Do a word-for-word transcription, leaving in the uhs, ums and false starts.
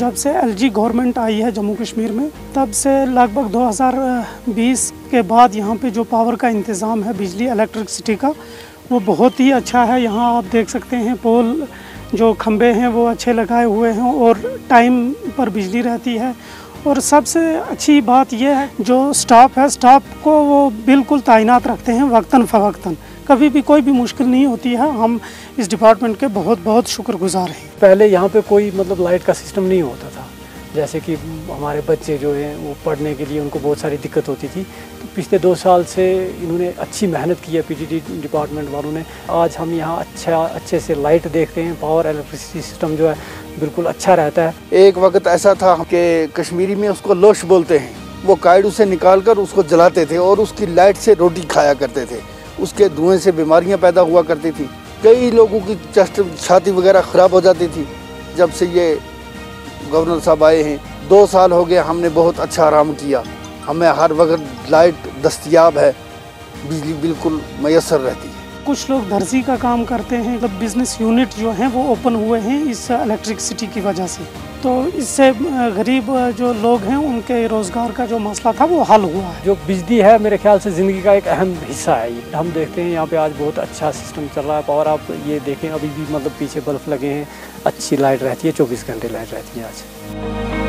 जब से LG government आई है जम्मू कश्मीर में, तब से लगभग दो हज़ार बीस के बाद यहाँ पे जो पावर का इंतज़ाम है, बिजली इलेक्ट्रिसिटी का, वो बहुत ही अच्छा है। यहाँ आप देख सकते हैं पोल जो खंबे हैं वो अच्छे लगाए हुए हैं और टाइम पर बिजली रहती है। और सबसे अच्छी बात यह है जो स्टाफ है, स्टाफ को वो बिल्कुल तैनात रखते हैं वक्तन फ़वक्तन, कभी भी कोई भी मुश्किल नहीं होती है। हम इस डिपार्टमेंट के बहुत बहुत शुक्रगुजार हैं। पहले यहाँ पे कोई मतलब लाइट का सिस्टम नहीं होता था, जैसे कि हमारे बच्चे जो हैं वो पढ़ने के लिए उनको बहुत सारी दिक्कत होती थी। तो पिछले दो साल से इन्होंने अच्छी मेहनत की है पीजीडी डिपार्टमेंट वालों ने। आज हम यहाँ अच्छा अच्छे से लाइट देखते हैं, पावर इलेक्ट्रिसिटी सिस्टम जो है बिल्कुल अच्छा रहता है। एक वक्त ऐसा था कि कश्मीरी में उसको लोश बोलते हैं, वो कायडू से निकाल कर उसको जलाते थे और उसकी लाइट से रोटी खाया करते थे। उसके धुएं से बीमारियां पैदा हुआ करती थी, कई लोगों की चस्ट छाती वगैरह ख़राब हो जाती थी। जब से ये गवर्नर साहब आए हैं, दो साल हो गए, हमने बहुत अच्छा आराम किया। हमें हर वक्त लाइट दस्तयाब है, बिजली बिल्कुल मैसर रहती है। कुछ लोग दर्जी का काम करते हैं, मतलब बिजनेस यूनिट जो हैं वो ओपन हुए हैं इस इलेक्ट्रिसिटी की वजह से, तो इससे गरीब जो लोग हैं उनके रोज़गार का जो मसला था वो हल हुआ है। जो बिजली है मेरे ख्याल से ज़िंदगी का एक अहम हिस्सा है। ये हम देखते हैं यहाँ पे आज बहुत अच्छा सिस्टम चल रहा है पावर। आप ये देखें अभी भी मतलब पीछे बल्ब लगे हैं, अच्छी लाइट रहती है, चौबीस घंटे लाइट रहती है आज।